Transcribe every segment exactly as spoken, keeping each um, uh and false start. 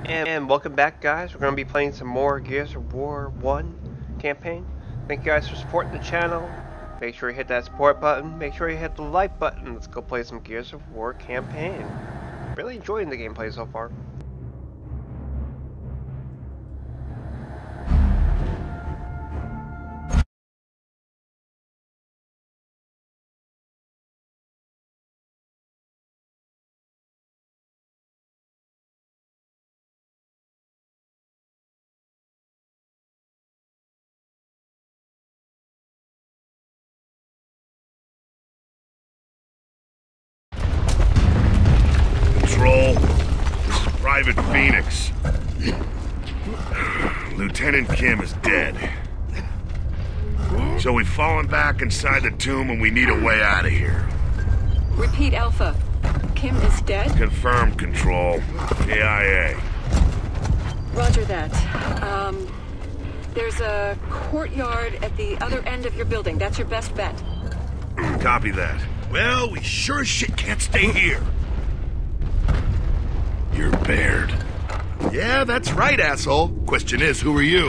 And welcome back, guys. We're going to be playing some more Gears of War one campaign. Thank you guys for supporting the channel. Make sure you hit that support button. Make sure you hit the like button. Let's go play some Gears of War campaign. Really enjoying the gameplay so far. Control. This is Private Phoenix. Lieutenant Kim is dead. So we've fallen back inside the tomb and we need a way out of here. Repeat, Alpha. Kim is dead? Confirmed, Control. A I A. Roger that. Um, there's a courtyard at the other end of your building. That's your best bet. Copy that. Well, we sure as shit can't stay here. You're Baird. Yeah, that's right, asshole. Question is, who are you?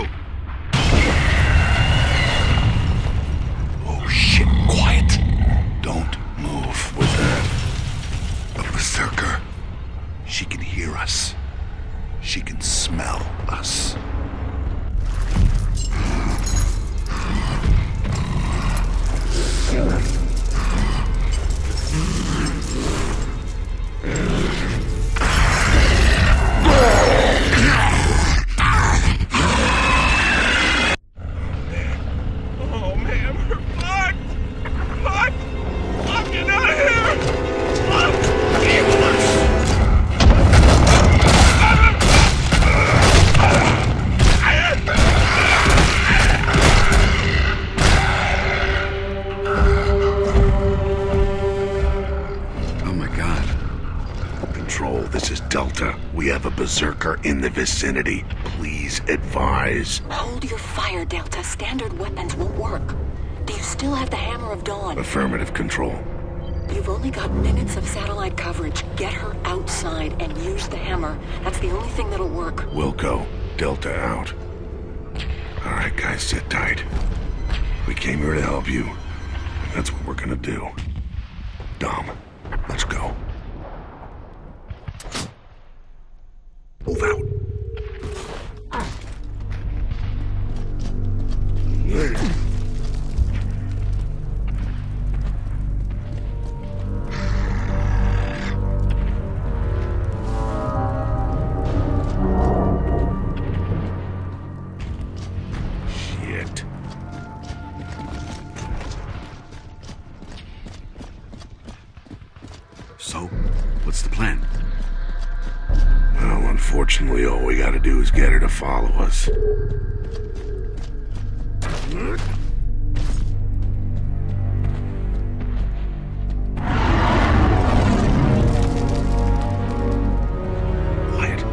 Oh, shit. Quiet. Don't move. What's that? A berserker. She can hear us. She can smell us. Berserker in the vicinity. Please advise. Hold your fire, Delta. Standard weapons won't work. Do you still have the Hammer of Dawn? Affirmative, Control. You've only got minutes of satellite coverage. Get her outside and use the hammer. That's the only thing that'll work. Wilco, Delta out. Alright, guys, sit tight. We came here to help you. And that's what we're gonna do. Dom, let's go. Move out. Shit. So, what's the plan? Well, unfortunately, all we gotta do is get her to follow us. Quiet.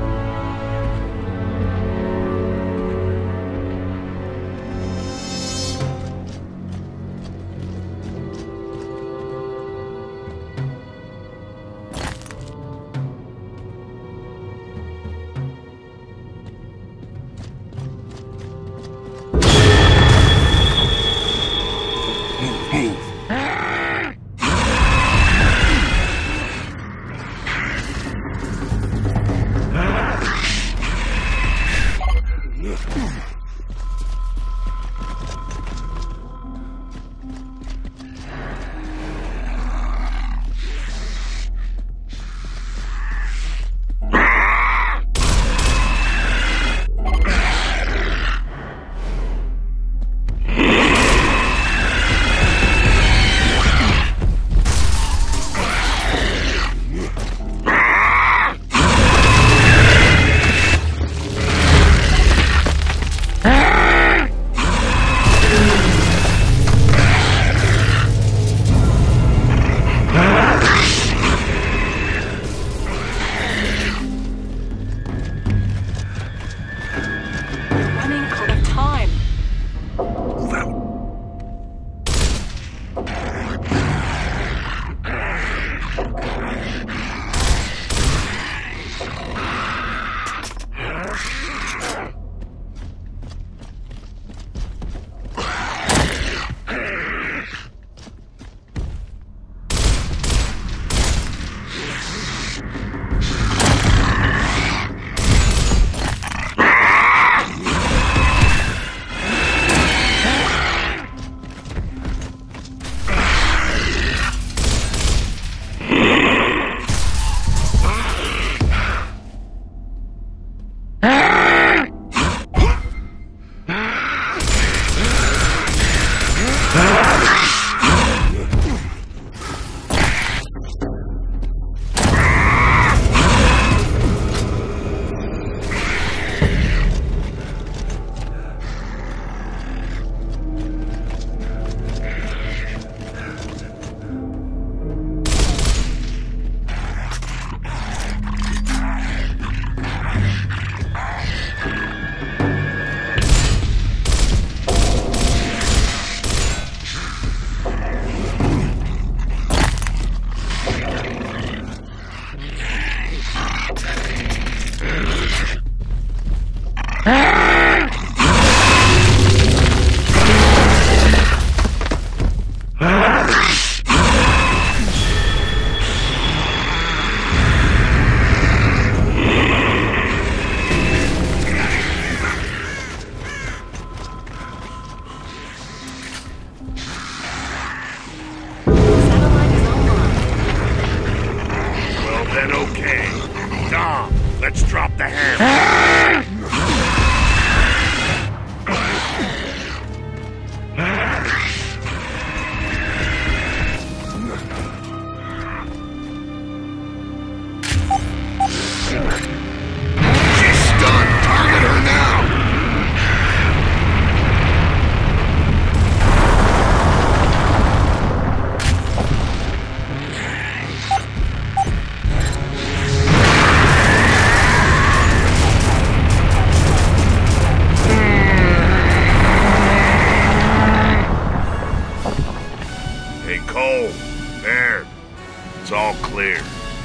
Hey, Cole. Baird. It's all clear.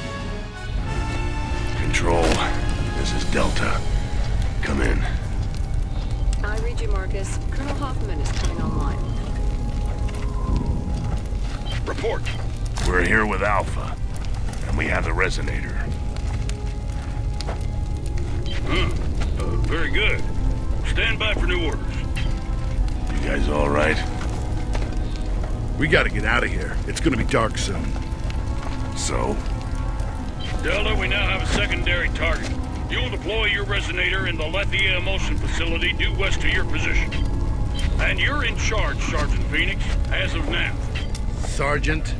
Control. This is Delta. Come in. I read you, Marcus. Colonel Hoffman is coming online. Report. We're here with Alpha, and we have the resonator. Hmm. Uh, very good. Stand by for new orders. You guys all right? We gotta get out of here. It's gonna be dark soon. So? Delta, we now have a secondary target. You'll deploy your resonator in the Lethia Emulsion facility due west of your position. And you're in charge, Sergeant Phoenix, as of now. Sergeant?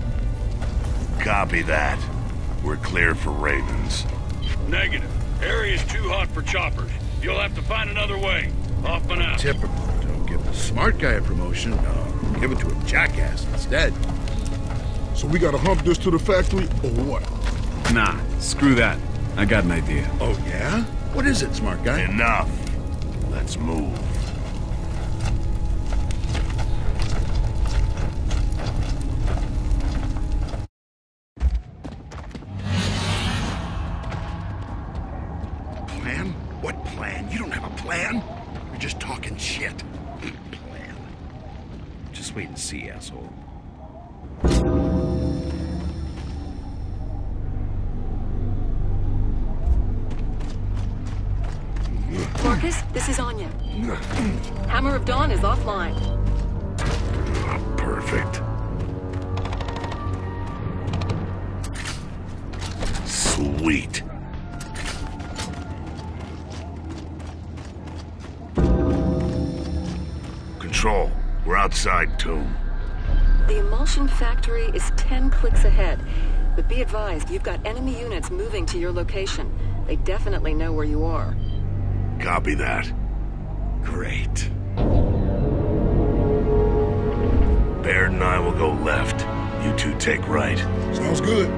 Copy that. We're clear for Ravens. Negative. Area's too hot for choppers. You'll have to find another way. Hoffman out. Typical. Don't give the smart guy a promotion. No, give it to a jackass instead. So we gotta hump this to the factory, or what? Nah, screw that. I got an idea. Oh, yeah? What is it, smart guy? Enough. Let's move. Plan? What plan? You don't have a plan. You're just talking shit. Plan. Just wait and see, asshole. Marcus, this is Anya. Hammer of Dawn is offline. Oh, perfect. Sweet. Control, we're outside Tomb. The Emulsion factory is ten clicks ahead. But be advised, you've got enemy units moving to your location. They definitely know where you are. Copy that. Great. Baird and I will go left. You two take right. Sounds good.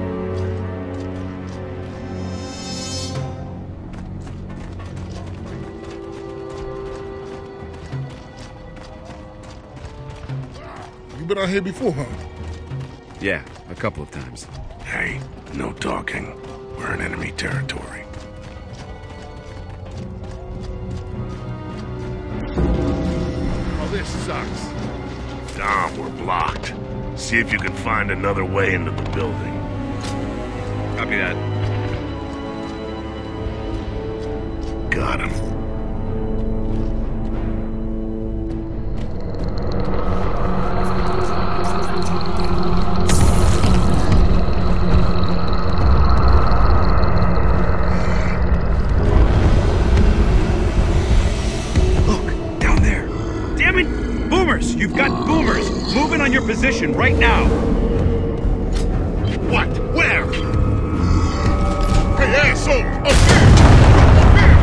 You been out here before, huh? Yeah, a couple of times. Hey, no talking. We're in enemy territory. Oh, this sucks. Dom, we're blocked. See if you can find another way into the building. Copy that. Got him. You've got boomers! Move in on your position right now! What? Where? Hey, asshole! Up here! Up here!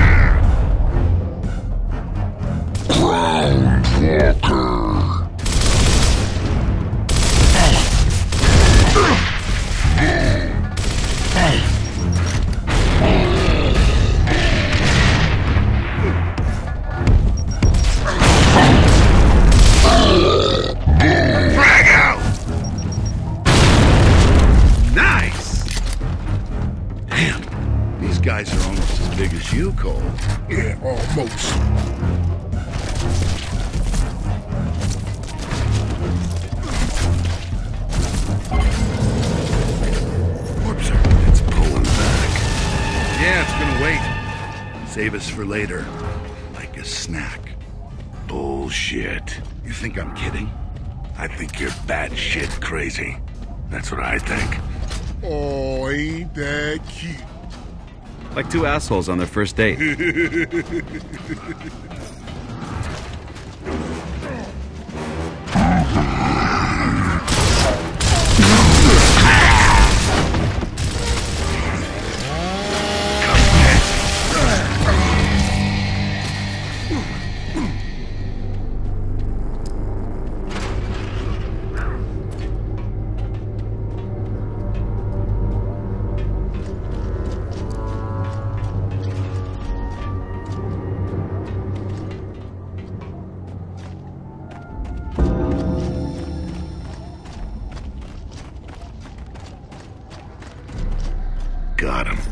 Guys are almost as big as you, Cole. Yeah, almost. Corpser, it's pulling back. Yeah, it's gonna wait. Save us for later. Like a snack. Bullshit. You think I'm kidding? I think you're batshit crazy. That's what I think. Oh, ain't that cute? Like two assholes on their first date. got him.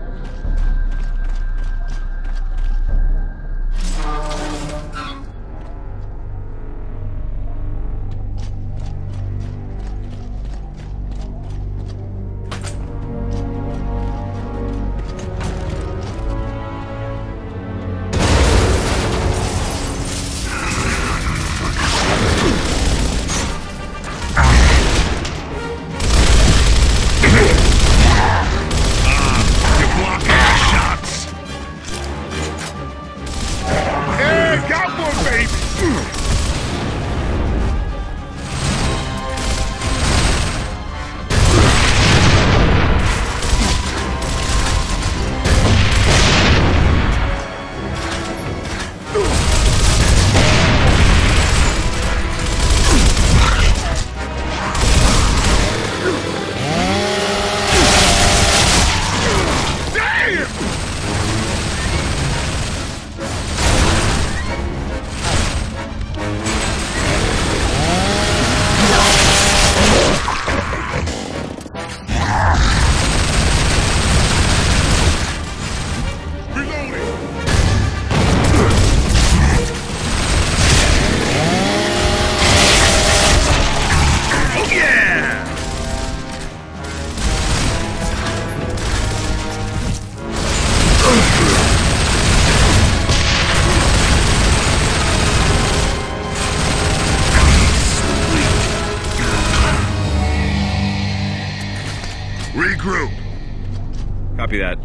Regroup. Copy that.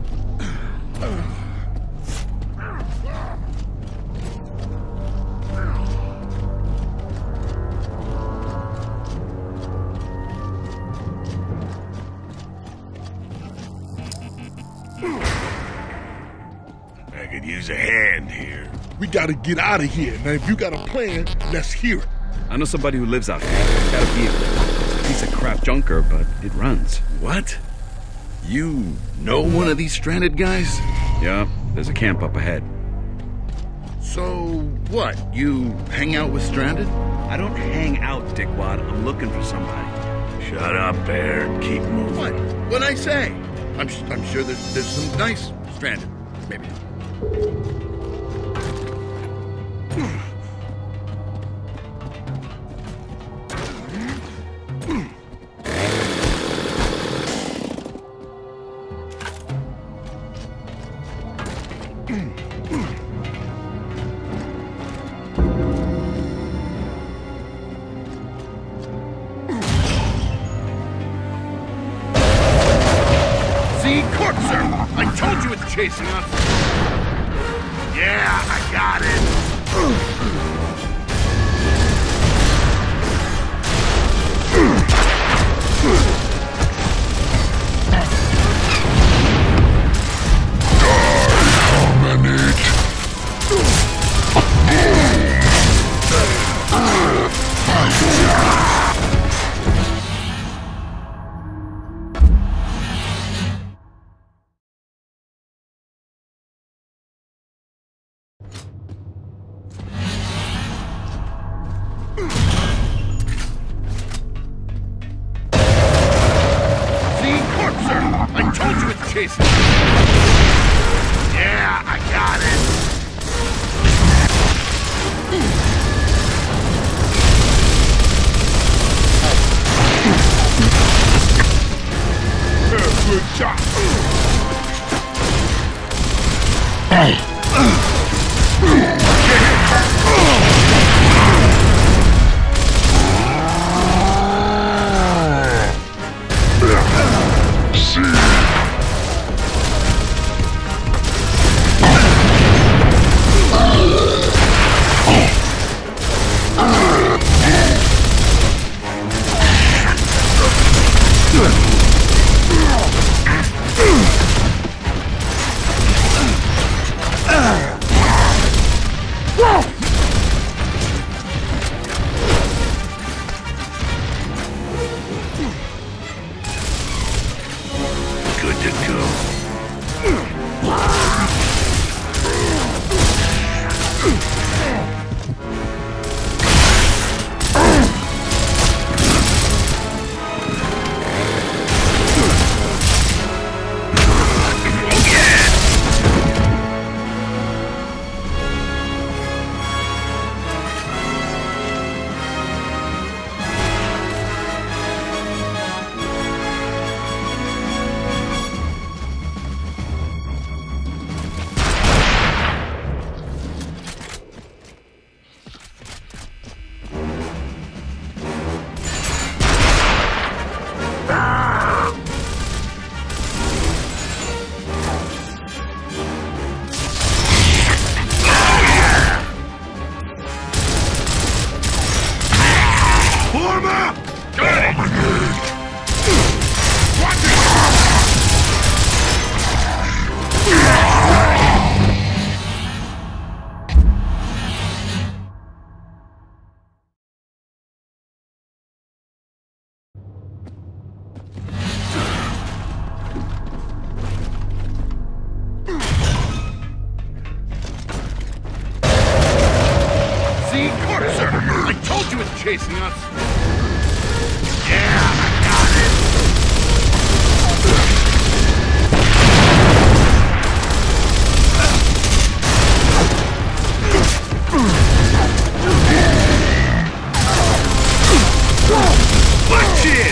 I could use a hand here. We gotta get out of here. Now, if you got a plan, let's hear it. I know somebody who lives out there. It's got a vehicle. It's a piece of crap junker, but it runs. What? You know one of these stranded guys? Yeah, there's a camp up ahead. So, what? You hang out with stranded? I don't hang out, dickwad. I'm looking for somebody. Shut up, Bear. Keep moving. What? What'd I say? I'm, I'm sure there's, there's some nice stranded. Maybe. See, Corpser! I told you it's chasing us! Yeah, I got it. See, Corpser! I told you it's chasing us! Yeah, I got it. Good shot. chasing us? Yeah, I got it! Watch it!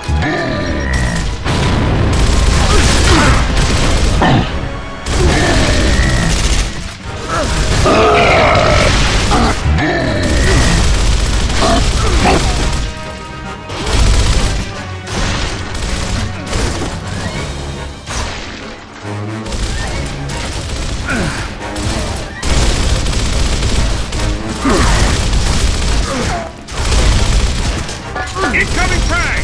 Incoming frag!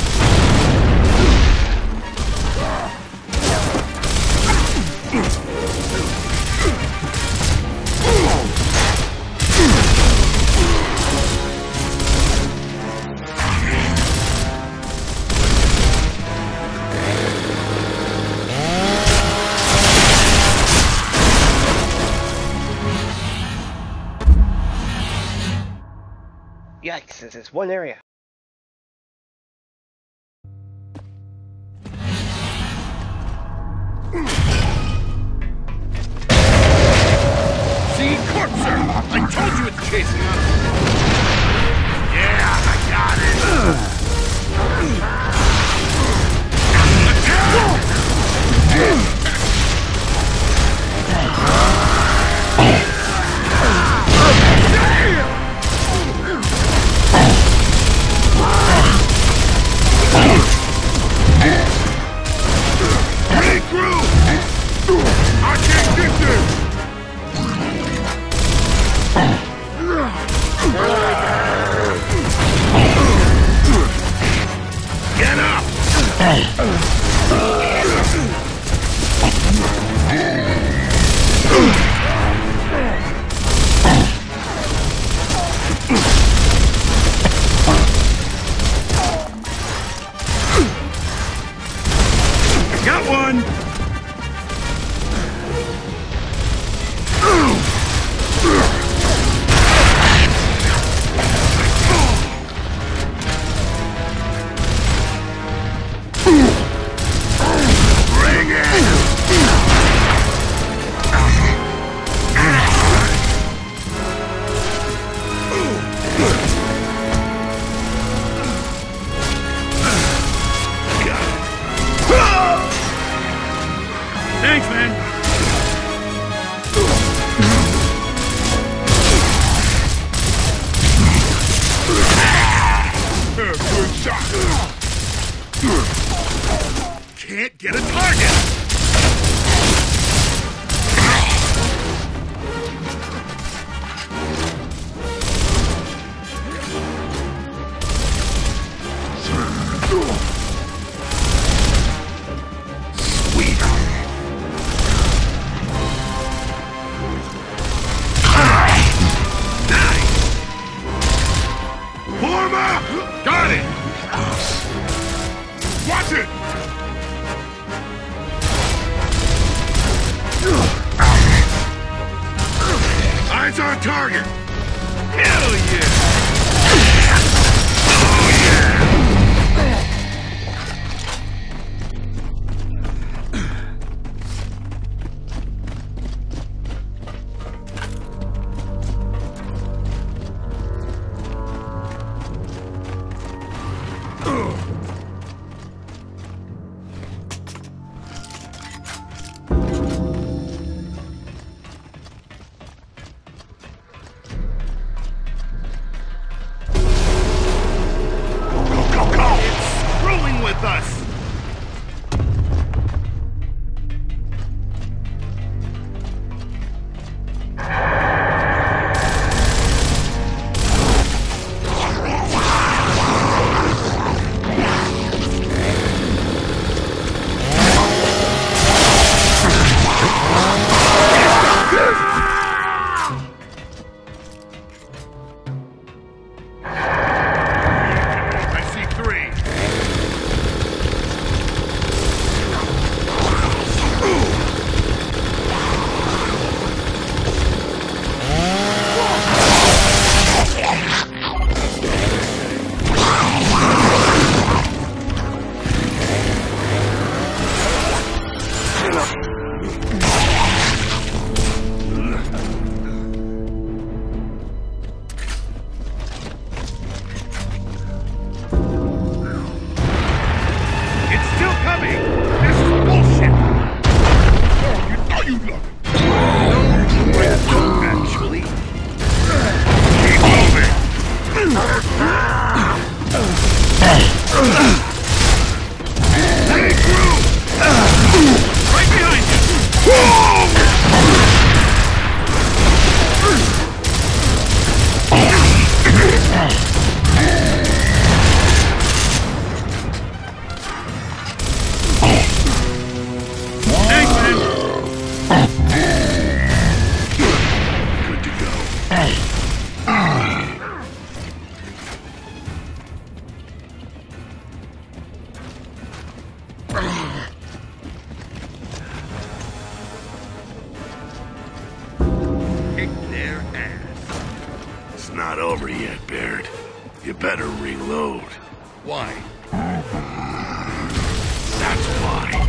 Yikes, this is one area. See, Corpser! I told you it's chasing us! Yeah, I got it! Break through! I can't get this! Get up! Got one! Bring it! Thanks, man. Good shot. Can't get a target. Sweet. Nice. Form up. Got it. Watch it. Eyes on target. Hell yeah. Oh yeah. With us. I see three. you look. Actually. Keep moving. Take room. Right behind you. Whoa! Thanks, man. Good to go. Kick their ass. It's not over yet, Baird. You better reload. Why? That's why.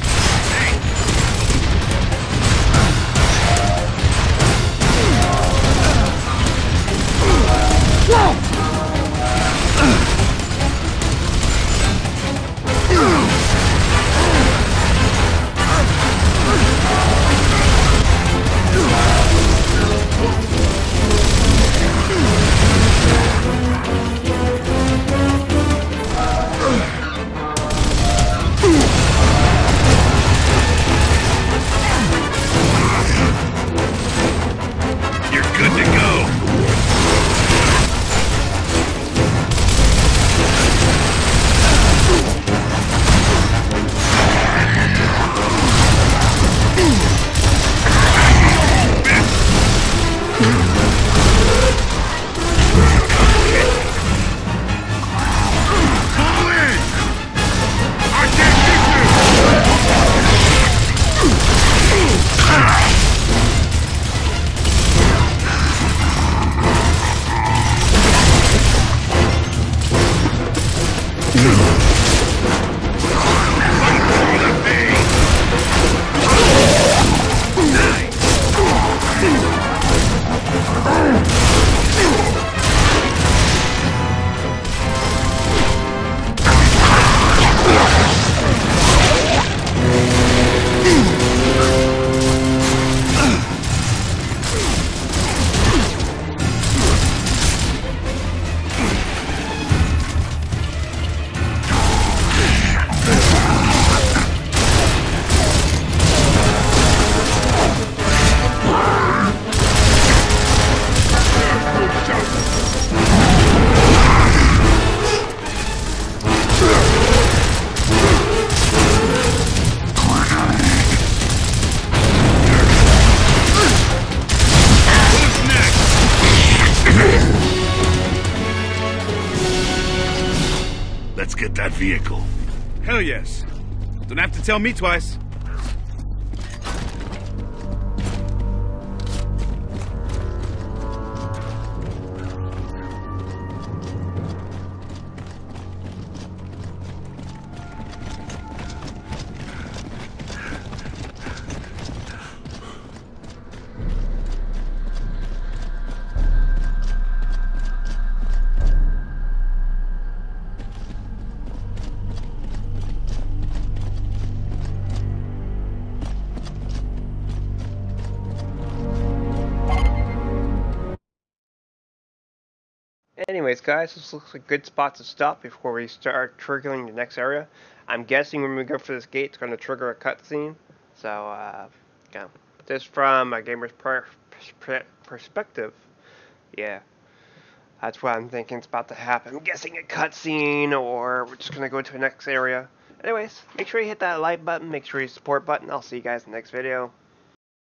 You're good to go. Pull in. I can't Let's get that vehicle. Hell yes. Don't have to tell me twice. Anyways, guys, this looks like a good spot to stop before we start triggering the next area. I'm guessing when we go for this gate, it's going to trigger a cutscene. So, uh, yeah. Just from a gamer's per per perspective, yeah. That's what I'm thinking is about to happen. I'm guessing a cutscene, or we're just going to go to the next area. Anyways, make sure you hit that like button, make sure you support button. I'll see you guys in the next video.